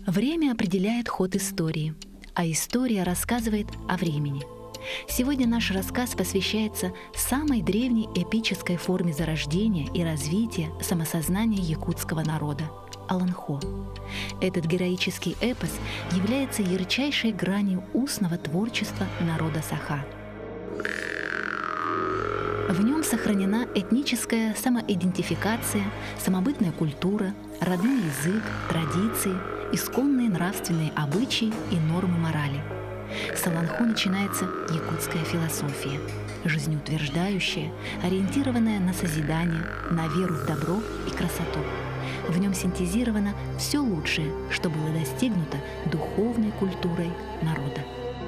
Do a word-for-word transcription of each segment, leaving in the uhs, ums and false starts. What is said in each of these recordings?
Время определяет ход истории, а история рассказывает о времени. Сегодня наш рассказ посвящается самой древней эпической форме зарождения и развития самосознания якутского народа – Аланхо. Этот героический эпос является ярчайшей гранью устного творчества народа Саха. В нем сохранена этническая самоидентификация, самобытная культура, родной язык, традиции, исконные нравственные обычаи и нормы морали. С Аланхо начинается якутская философия, жизнеутверждающая, ориентированная на созидание, на веру в добро и красоту. В нем синтезировано все лучшее, что было достигнуто духовной культурой народа.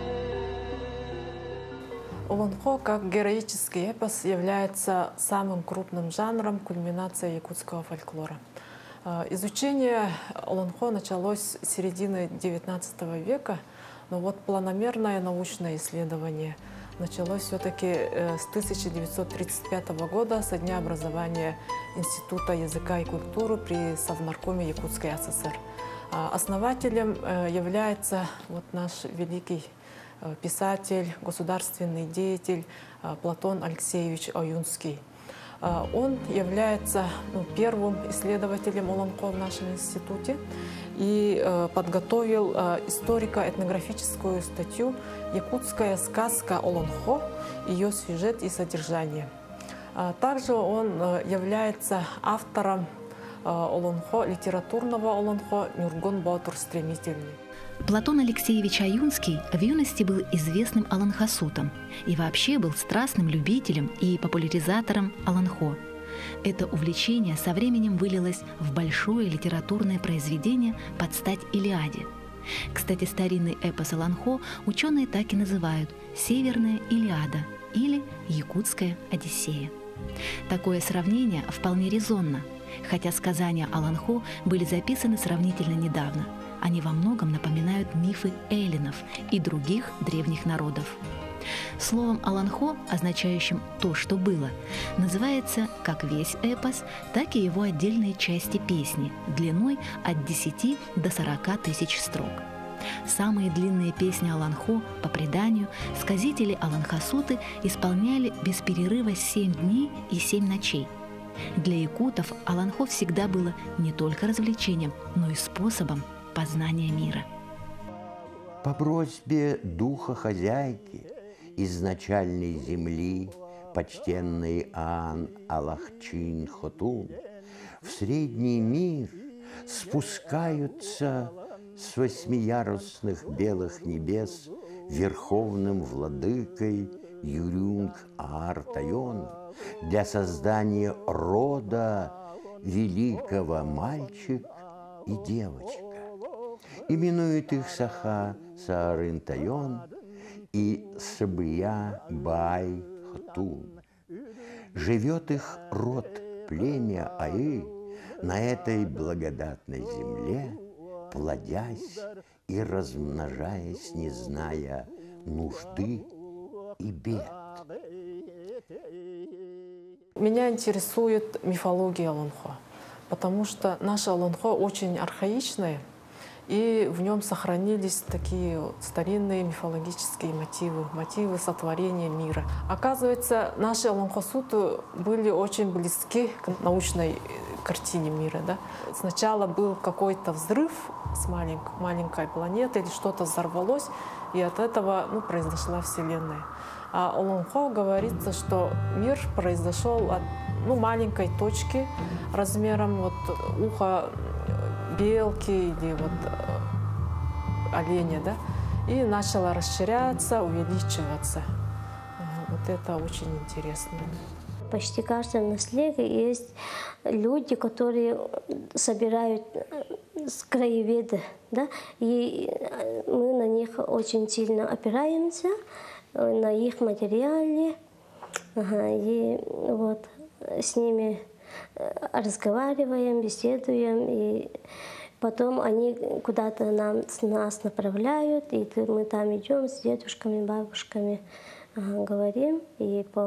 Аланхо как героический эпос является самым крупным жанром кульминации якутского фольклора. Изучение Аланхо началось с середины девятнадцатого века, но вот планомерное научное исследование началось все-таки с тысяча девятьсот тридцать пятого года, со дня образования Института языка и культуры при Совнаркоме Якутской ССР. Основателем является вот наш великий писатель, государственный деятель Платон Алексеевич Аюнский. Он является ну, первым исследователем Аланхо в нашем институте и подготовил историко-этнографическую статью «Якутская сказка Аланхо. Ее сюжет и содержание». Также он является автором Аланхо, литературного Аланхо «Нюргон Батур стремительный». Платон Алексеевич Аюнский в юности был известным аланхасутом и вообще был страстным любителем и популяризатором Аланхо. Это увлечение со временем вылилось в большое литературное произведение под стать Илиаде. Кстати, старинный эпос Аланхо ученые так и называют «Северная Илиада» или «Якутская Одиссея». Такое сравнение вполне резонно, хотя сказания Аланхо были записаны сравнительно недавно. Они во многом напоминают мифы эллинов и других древних народов. Словом «Аланхо», означающим «то, что было», называется как весь эпос, так и его отдельные части песни, длиной от десяти до сорока тысяч строк. Самые длинные песни Аланхо, по преданию, сказители аланхасуты исполняли без перерыва семь дней и семь ночей. Для якутов Аланхо всегда было не только развлечением, но и способом познания мира. По просьбе духа хозяйки изначальной земли, почтенный Аан Алахчин Хотун, в средний мир спускаются с восьмиярусных белых небес верховным владыкой Юрюнг Аар Тайон для создания рода великого мальчик и девочка. Именует их Саха Саарин Тайон и Сабыя Бай Хтун. Живет их род, племя Аи на этой благодатной земле, плодясь и размножаясь, не зная нужды и бед. Меня интересует мифология Аланхо, потому что наше Аланхо очень архаичное, и в нем сохранились такие старинные мифологические мотивы, мотивы сотворения мира. Оказывается, наши аланхасуты были очень близки к научной картине мира. Да? Сначала был какой-то взрыв с маленькой, маленькой планеты, или что-то взорвалось, и от этого ну, произошла Вселенная. А Аланхо говорится, что мир произошел от ну, маленькой точки размером вот, ухо белки или вот, оленя, да? И начала расширяться, увеличиваться. Вот это очень интересно. Почти в каждом наследии есть люди, которые собирают краеведы, да? И мы на них очень сильно опираемся, на их материале, ага, и вот с ними разговариваем, беседуем, и потом они куда-то нам, нас направляют, и мы там идем с дедушками, бабушками, ага, говорим, и по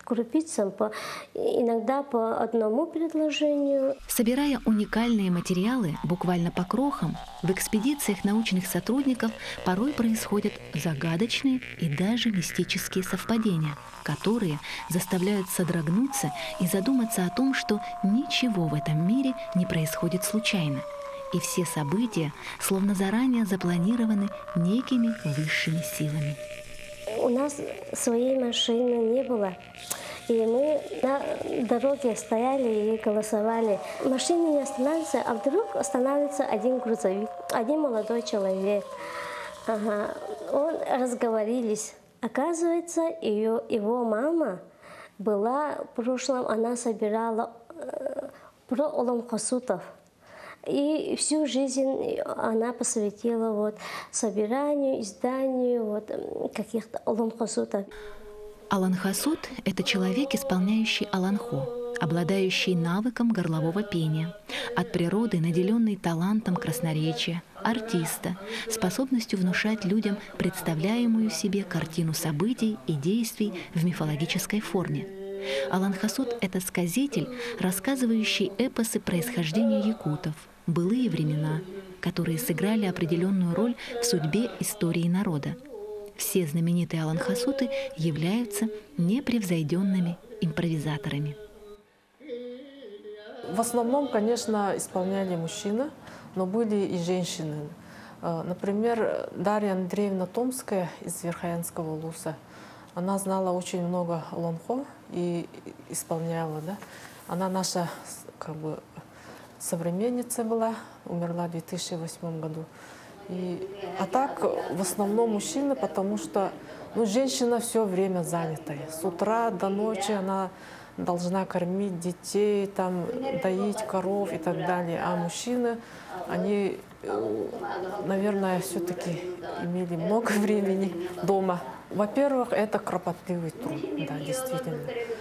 крупицам, по, иногда по одному предложению. Собирая уникальные материалы буквально по крохам, в экспедициях научных сотрудников порой происходят загадочные и даже мистические совпадения, которые заставляют содрогнуться и задуматься о том, что ничего в этом мире не происходит случайно. И все события словно заранее запланированы некими высшими силами. У нас своей машины не было. И мы на дороге стояли и голосовали. Машины не останавливаются, а вдруг останавливается один грузовик, один молодой человек. Ага. Он разговорились. Оказывается, ее, его мама была в прошлом, она собирала э, про Алан-Хасутов. И всю жизнь она посвятила вот собиранию, изданию вот каких-то Алан-Хасутов. Алан-Хасут – это человек, исполняющий аланхо, обладающий навыком горлового пения, от природы наделенный талантом красноречия, артиста, способностью внушать людям представляемую себе картину событий и действий в мифологической форме. Алан-Хасут – это сказитель, рассказывающий эпосы происхождения якутов, былые времена, которые сыграли определенную роль в судьбе истории народа. Все знаменитые Алан-Хасуты являются непревзойденными импровизаторами. В основном, конечно, исполняли мужчины, но были и женщины. Например, Дарья Андреевна Томская из Верхоянского улуса. Она знала очень много аланхо и исполняла. Да? Она наша как бы, современница была, умерла в две тысячи восьмом году. И, а так, в основном мужчины, потому что ну, женщина все время занятая. С утра до ночи она должна кормить детей, там, доить коров и так далее. А мужчины, они, наверное, все-таки имели много времени дома. Во-первых, это кропотливый труд, да, действительно.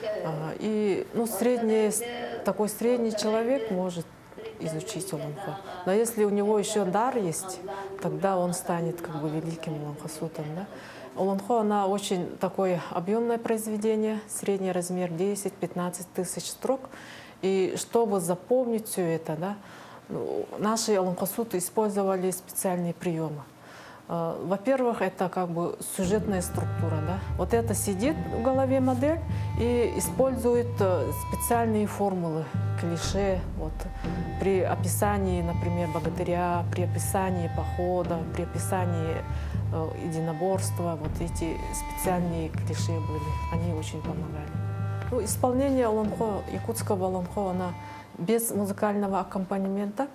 И ну, средний, такой средний человек может изучить аланхо. Но если у него еще дар есть, тогда он станет как бы великим Алан-Хасутом. Да? Аланхо, она очень такое объемное произведение, средний размер десять-пятнадцать тысяч строк. И чтобы запомнить все это, да, наши Алан-Хасуты использовали специальные приемы. Во-первых, это как бы сюжетная структура. Да? Вот это сидит в голове модель и использует специальные формулы, клише. Вот. При описании, например, богатыря, при описании похода, при описании э, единоборства, вот эти специальные клише были, они очень помогали. Ну, исполнение аланхо, якутского аланхо, она без музыкального аккомпанемента.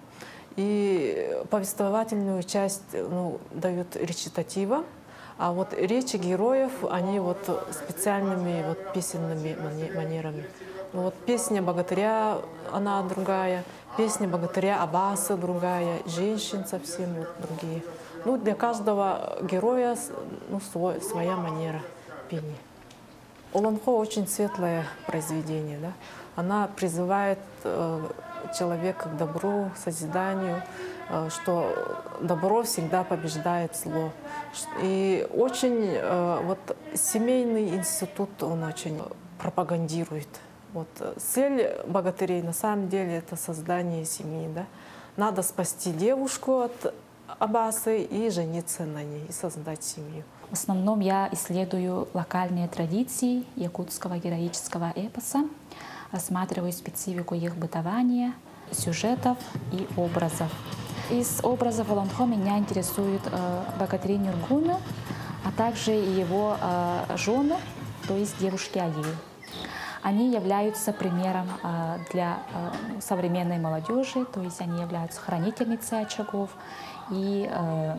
И повествовательную часть ну, дают речитатива, а вот речи героев, они вот специальными вот песенными манерами. Ну, вот песня богатыря, она другая, песня богатыря Аббаса другая, женщин совсем вот другие. Ну, для каждого героя ну, свой, своя манера пения. Аланхо очень светлое произведение, да? Она призывает э, человека к добру, к созиданию, э, что добро всегда побеждает зло. И очень э, вот семейный институт он очень пропагандирует. Вот, цель богатырей на самом деле это создание семьи, да? Надо спасти девушку от Аббасы и жениться на ней, и создать семью. В основном я исследую локальные традиции якутского героического эпоса, рассматриваю специфику их бытования, сюжетов и образов. Из образов аланхо меня интересует э, богатырь Нюргуну, а также его э, жены, то есть девушки Аи. Они являются примером э, для э, современной молодежи, то есть они являются хранительницей очагов и э,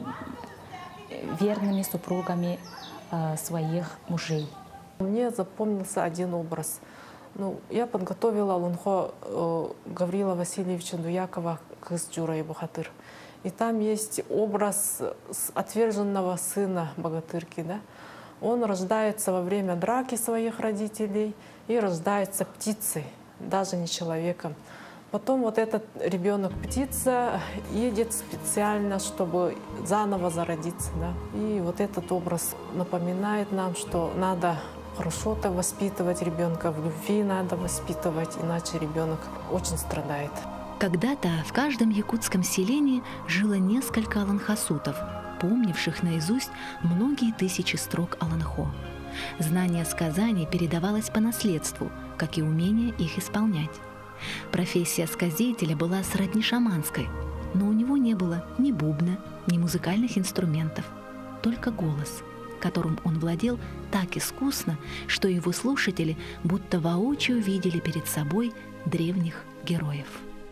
верными супругами э, своих мужей. Мне запомнился один образ. Ну, я подготовила аланхо э, Гаврила Васильевича Дуякова «Кыз Джура и Бухатыр». И там есть образ отверженного сына богатырки. Да? Он рождается во время драки своих родителей и рождается птицей, даже не человеком. Потом вот этот ребенок-птица едет специально, чтобы заново зародиться. Да? И вот этот образ напоминает нам, что надо хорошо так воспитывать ребенка, в любви надо воспитывать, иначе ребенок очень страдает. Когда-то в каждом якутском селении жило несколько аланхасутов, помнивших наизусть многие тысячи строк аланхо. Знание сказаний передавалось по наследству, как и умение их исполнять. Профессия сказителя была сродни шаманской, но у него не было ни бубна, ни музыкальных инструментов, только голос, которым он владел так искусно, что его слушатели будто воочию видели перед собой древних героев.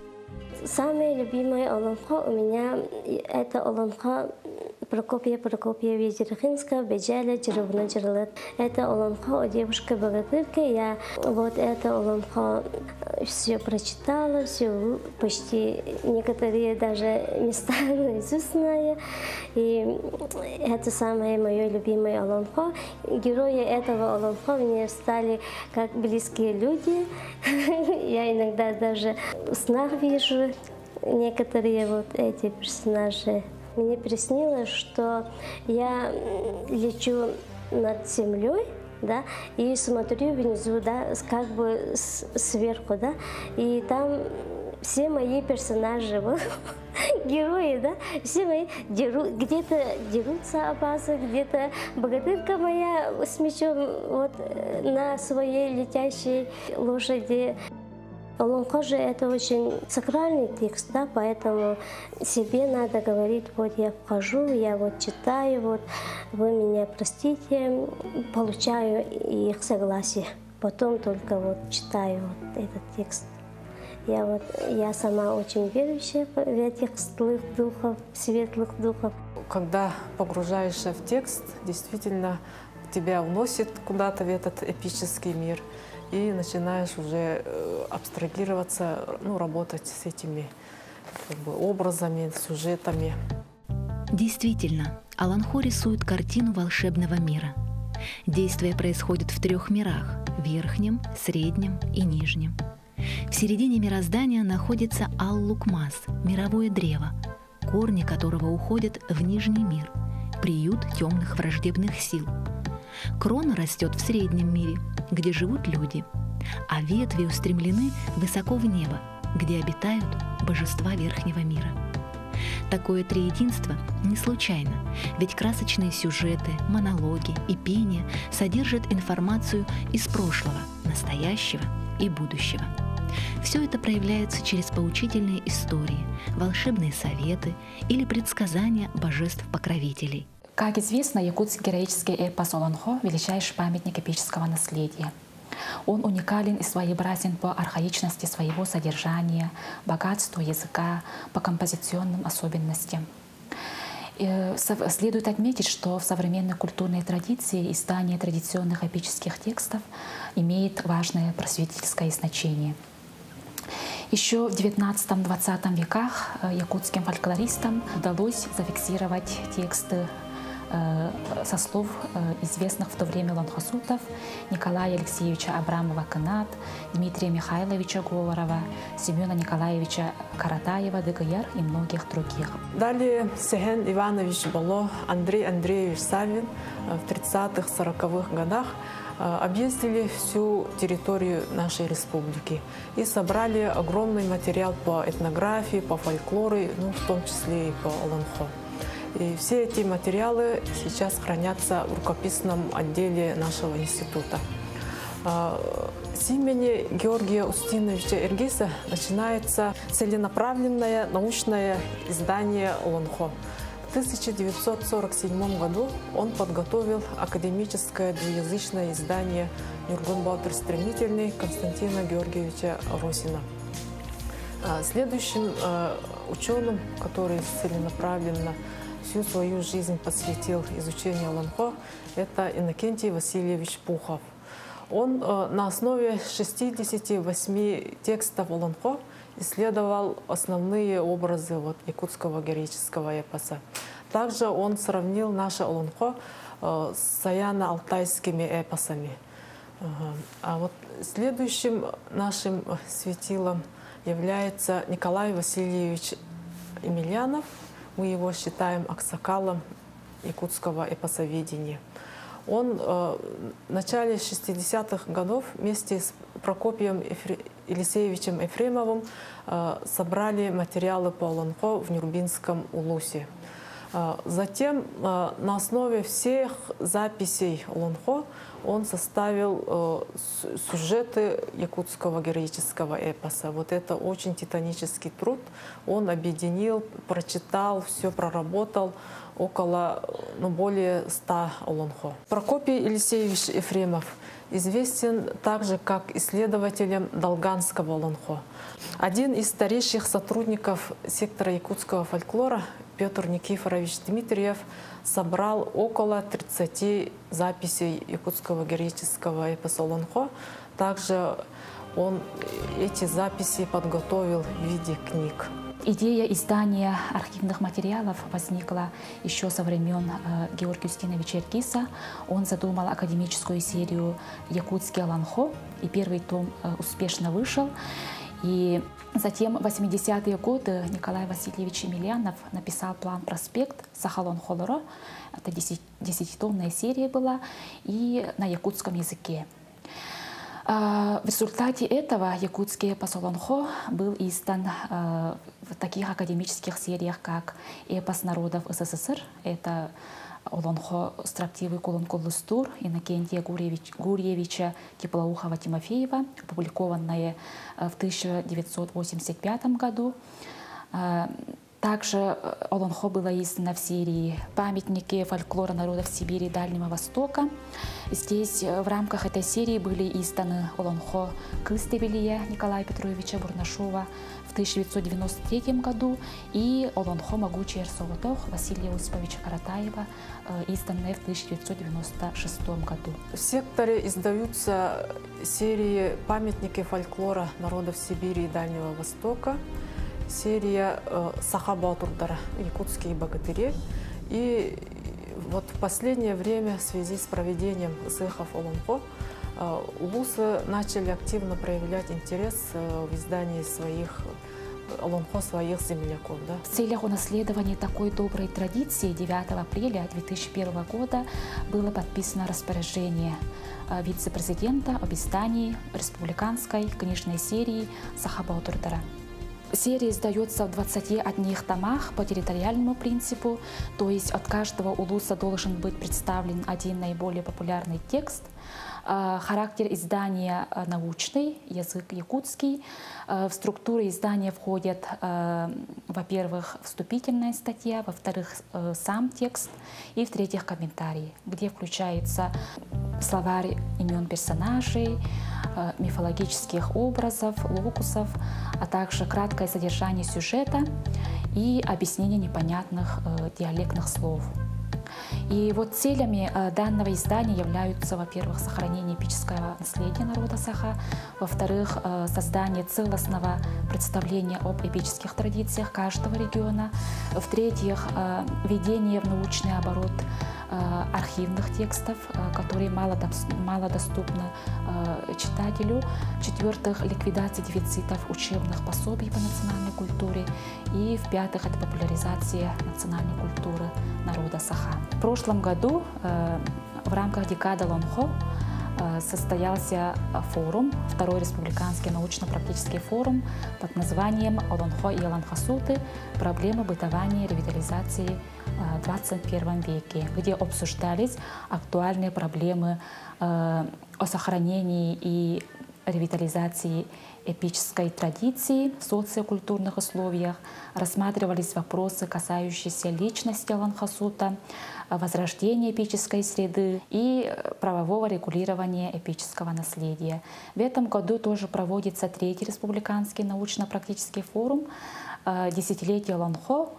Самое любимое олонхо у меня это олонхо Прокопия Прокопьевича Джерхинского «Беджаля Джерувна Джерлет». Это олонхо о девушке-богатырке. Я вот это олонхо все прочитала, все почти некоторые даже места наизусть знаю. И это самое мое любимое олонхо. Герои этого олонхо мне стали как близкие люди. Я иногда даже в снах вижу некоторые вот эти персонажи. Мне приснилось, что я лечу над землей, да, и смотрю внизу, да, как бы сверху, да, и там все мои персонажи, вот, герои, да, все мои дерут, где-то дерутся опасы, где-то богатырка моя с мечом вот на своей летящей лошади. Олонхо же это очень сакральный текст, да, поэтому себе надо говорить, вот я вхожу, я вот читаю, вот вы меня простите, получаю их согласие. Потом только вот читаю вот этот текст. Я вот, я сама очень верующая в этих злых духов, светлых духов. Когда погружаешься в текст, действительно тебя уносит куда-то в этот эпический мир. И начинаешь уже абстрагироваться, ну, работать с этими как бы, образами, сюжетами. Действительно, Аланхо рисует картину волшебного мира. Действие происходит в трех мирах – верхнем, среднем и нижнем. В середине мироздания находится Ал-Лукмас – мировое древо, корни которого уходят в нижний мир, приют темных враждебных сил. Крона растет в среднем мире, где живут люди, а ветви устремлены высоко в небо, где обитают божества верхнего мира. Такое триединство не случайно, ведь красочные сюжеты, монологи и пение содержат информацию из прошлого, настоящего и будущего. Все это проявляется через поучительные истории, волшебные советы или предсказания божеств-покровителей. Как известно, якутский героический эпос Аланхо — величайший памятник эпического наследия. Он уникален и своеобразен по архаичности своего содержания, богатству языка, по композиционным особенностям. И следует отметить, что в современной культурной традиции издание традиционных эпических текстов имеет важное просветительское значение. Еще в девятнадцатом-двадцатом веках якутским фольклористам удалось зафиксировать тексты со слов известных в то время ланхасутов Николая Алексеевича Абрамова-Кынат, Дмитрия Михайловича Говорова, Семена Николаевича Каратаева, Дыгаяр и многих других. Далее Сеген Иванович Бало, Андрей Андреевич Савин в тридцатых-сороковых годах объездили всю территорию нашей республики и собрали огромный материал по этнографии, по фольклору, ну, в том числе и по Аланхо. И все эти материалы сейчас хранятся в рукописном отделе нашего института. С имени Георгия Устиновича Эргиса начинается целенаправленное научное издание Аланхо. В тысяча девятьсот сорок седьмом году он подготовил академическое двуязычное издание «Нюргун Балтыр Стремительный» Константина Георгиевича Росина. Следующим ученым, который целенаправленно всю свою жизнь посвятил изучению Аланхо, это Иннокентий Васильевич Пухов. Он на основе шестидесяти восьми текстов Аланхо исследовал основные образы вот, якутского героического эпоса. Также он сравнил наше Аланхо с саяно-алтайскими эпосами. А вот следующим нашим светилом является Николай Васильевич Емельянов. Мы его считаем аксакалом якутского эпосоведения. Он в начале шестидесятых годов вместе с Прокопием Эфре... Елисеевичем Ефремовым собрали материалы по Аланхо в Нюрбинском улусе. Затем на основе всех записей Аланхо он составил сюжеты якутского героического эпоса. Вот это очень титанический труд. Он объединил, прочитал, все проработал. Около, ну, более ста Аланхо. Прокопий Елисеевич Ефремов известен также как исследователем долганского Аланхо. Один из старейших сотрудников сектора якутского фольклора, Петр Никифорович Дмитриев, собрал около тридцати записей якутского героического эпоса Аланхо. Также он эти записи подготовил в виде книг. Идея издания архивных материалов возникла еще со времен э, Георгия Устиновича Иргиса. Он задумал академическую серию «Якутский Аланхо», и первый том э, успешно вышел. И затем в восьмидесятые годы Николай Васильевич Емельянов написал план-проспект «Сахалон Холоро». Это десятитомная серия была, и на якутском языке. В результате этого якутский эпос Аланхо был издан в таких академических сериях, как «Эпос народов СССР», это Аланхо «Строптивый кулон Куллыстур» Иннокентия Гурьевич, Гурьевича Теплоухова-Тимофеева, опубликованное в тысяча девятьсот восемьдесят пятом году. Также Аланхо было издано в серии «Памятники фольклора народов Сибири и Дальнего Востока». Здесь в рамках этой серии были изданы Аланхо Кыстебелия Николая Петровича Бурнашова в тысяча девятьсот девяносто третьем году и Аланхо Могучий Эрсовотох Василия Осиповича Каратаева, изданное в тысяча девятьсот девяносто шестом году. В секторе издаются серии «Памятники фольклора народов Сибири и Дальнего Востока», серия э, «Саха-Батурдара», «Якутские богатыри». И вот в последнее время в связи с проведением цехов Аланхо э, улусы начали активно проявлять интерес э, в издании своих Аланхо своих земляков. Да? В целях унаследования такой доброй традиции девятого апреля две тысячи первого года было подписано распоряжение вице-президента об издании республиканской книжной серии «Саха-Батурдара». Серия издается в двадцати одних томах по территориальному принципу, то есть от каждого улуса должен быть представлен один наиболее популярный текст. Характер издания научный, язык якутский. В структуру издания входят, во-первых, вступительная статья, во-вторых, сам текст и, в-третьих, комментарий, где включается словарь имен персонажей, мифологических образов, локусов, а также краткое содержание сюжета и объяснение непонятных диалектных слов. И вот целями данного издания являются, во-первых, сохранение эпического наследия народа Саха, во-вторых, создание целостного представления об эпических традициях каждого региона, в-третьих, введение в научный оборот архивных текстов, которые мало, мало доступны читателю, в-четвертых, ликвидация дефицитов учебных пособий по национальной культуре, и, в-пятых, это популяризация национальной культуры народа Саха. В прошлом году в рамках декады Аланхо состоялся форум, второй республиканский научно-практический форум под названием «Аланхо и Аланхасуты. Проблемы бытования и ревитализации в двадцать первом веке», где обсуждались актуальные проблемы о сохранении и ревитализации эпической традиции в социокультурных условиях, рассматривались вопросы, касающиеся личности Аланхасута, возрождения эпической среды и правового регулирования эпического наследия. В этом году тоже проводится третий республиканский научно-практический форум «Десятилетие Аланхо.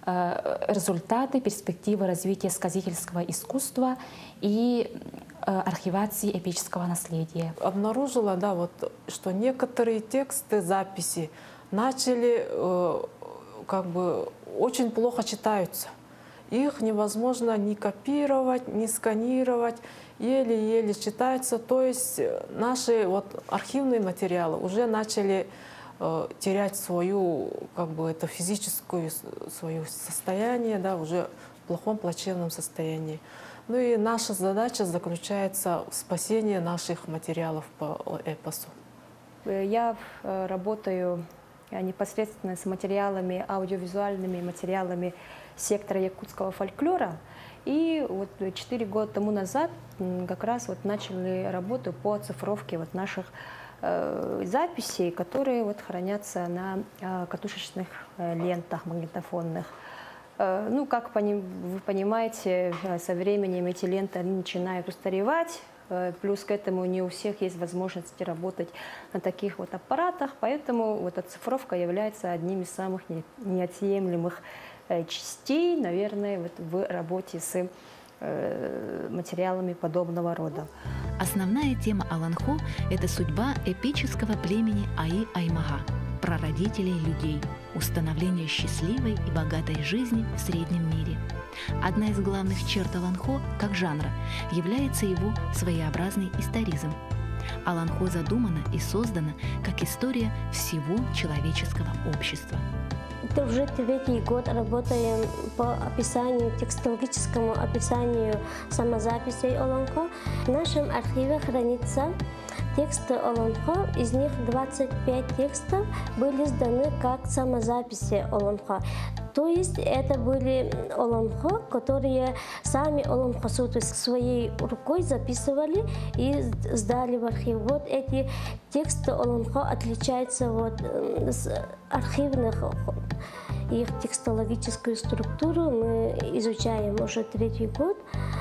Результаты, перспективы развития сказительского искусства и архивации эпического наследия». Обнаружила, да, вот, что некоторые тексты, записи начали э, как бы очень плохо читаются. Их невозможно ни копировать, ни сканировать, еле-еле читаются. То есть наши вот архивные материалы уже начали э, терять свою, как бы, это физическое свое состояние, да, уже в плохом, плачевном состоянии. Ну и наша задача заключается в спасении наших материалов по эпосу. Я работаю непосредственно с материалами, аудиовизуальными материалами сектора якутского фольклора. И вот четыре года тому назад как раз вот начали работу по оцифровке вот наших э, записей, которые вот хранятся на э, катушечных э, лентах магнитофонных. Э, ну, как пони вы понимаете, со временем эти ленты они начинают устаревать. Э, плюс к этому не у всех есть возможность работать на таких вот аппаратах, поэтому вот оцифровка является одним из самых неотъемлемых частей, наверное, вот в работе с э, материалами подобного рода. Основная тема Аланхо – это судьба эпического племени Аи-Аймага, прародителей людей, установление счастливой и богатой жизни в среднем мире. Одна из главных черт Аланхо, как жанра, является его своеобразный историзм. Аланхо задумано и создано как история всего человеческого общества. Уже третий год работаем по описанию, текстологическому описанию самозаписей Аланхо. В нашем архиве хранится тексты Аланхо, из них двадцать пять текстов были сданы как самозаписи Аланхо. То есть это были Аланхо, которые сами Аланхасуты своей рукой записывали и сдали в архив. Вот эти тексты Аланхо отличаются вот с архивных. Их текстологическую структуру мы изучаем уже третий год.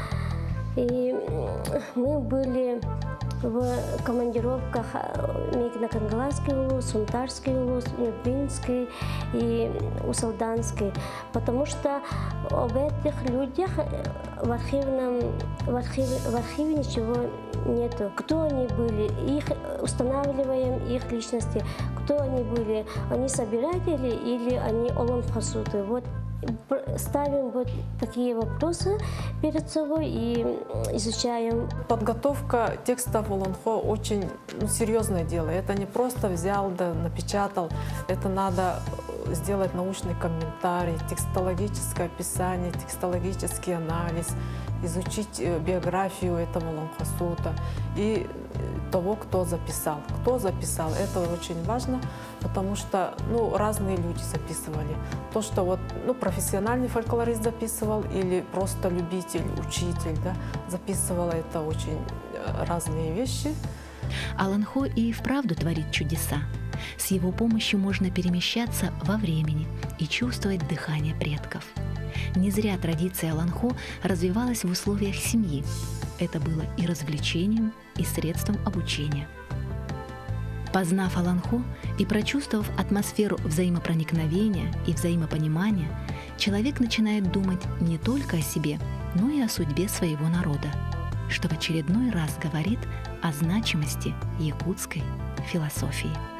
И мы были в командировках на Кангаласский улус, Сунтарский улус, Нюрбинский и Усалданский, потому что об этих людях в, архивном, в, архиве, в архиве ничего нету. Кто они были, их устанавливаем их личности, кто они были, они собиратели или они Аланхасуты. Вот ставим вот такие вопросы перед собой и изучаем. Подготовка текстов Аланхо очень ну, серьезное дело. Это не просто взял да напечатал. Это надо сделать научный комментарий, текстологическое описание, текстологический анализ, изучить биографию этого Аланхасута и того, кто записал. Кто записал, это очень важно, потому что ну, разные люди записывали. То, что вот, ну, профессиональный фольклорист записывал или просто любитель, учитель, да, записывал, это очень разные вещи. Аланхо и вправду творит чудеса. С его помощью можно перемещаться во времени и чувствовать дыхание предков. Не зря традиция Аланхо развивалась в условиях семьи. Это было и развлечением, и средством обучения. Познав Аланхо и прочувствовав атмосферу взаимопроникновения и взаимопонимания, человек начинает думать не только о себе, но и о судьбе своего народа, что в очередной раз говорит о значимости якутской философии.